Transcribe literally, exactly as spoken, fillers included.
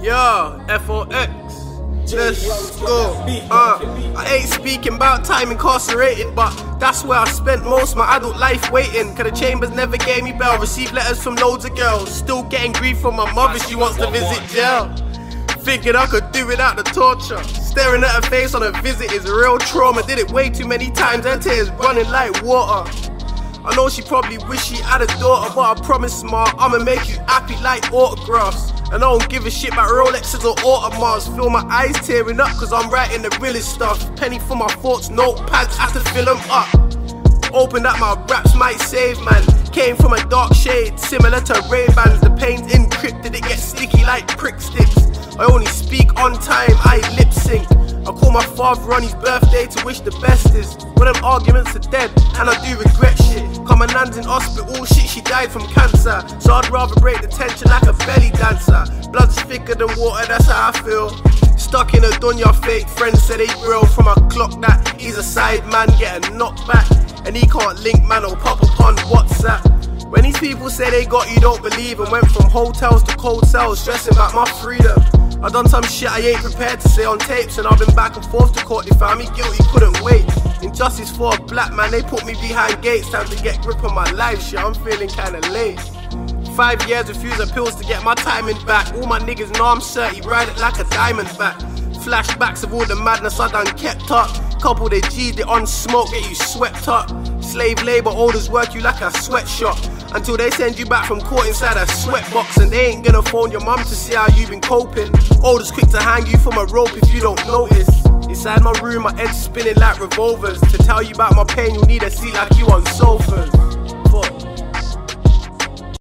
Yo, F O X, let's go. Uh, I ain't speaking about time incarcerated, but that's where I spent most of my adult life waiting. Cause the chambers never gave me bail. Received letters from loads of girls, still getting grief from my mother, she wants to visit jail. Thinking I could do without the torture. Staring at her face on a visit is real trauma. Did it way too many times, her tears running like water. I know she probably wish she had a daughter, but I promise ma, I'ma make you happy like autographs. And I don't give a shit about Rolexes or Audemars. Feel my eyes tearing up cause I'm writing the realest stuff. Penny for my thoughts, notepads, have to fill them up. Open up, my raps might save man. Came from a dark shade, similar to Ray-Bans. The pain's encrypted, it gets sticky like prick sticks. I only speak on time, I lip sync. I call my father on his birthday to wish the bestest. But them arguments are dead, and I do regret shit. Cause my nan's in hospital, shit, she died from cancer. So I'd rather break the tension like a belly dancer. Blood's thicker than water, that's how I feel. Stuck in a dunya, fake friends say they real. From a clock that he's a side man, get a knock back. And he can't link man or pop up on WhatsApp. When these people say they got you, don't believe. And went from hotels to cold cells, stressing about my freedom. I done some shit I ain't prepared to say on tapes. And I've been back and forth to court, they found me guilty, couldn't wait. Injustice for a black man, they put me behind gates. Time to get grip on my life, shit, I'm feeling kinda late. Five years refusing pills to get my timing back. All my niggas know I'm certy, ride it like a diamond back. Flashbacks of all the madness I done kept up. Couple they G's, they on smoke, get you swept up. Slave labor, orders work you like a sweatshop. Until they send you back from court inside a sweatbox. And they ain't gonna phone your mum to see how you been coping. Orders quick to hang you from a rope if you don't notice. Inside my room, my head's spinning like revolvers. To tell you about my pain, you'll need a seat like you on sofas.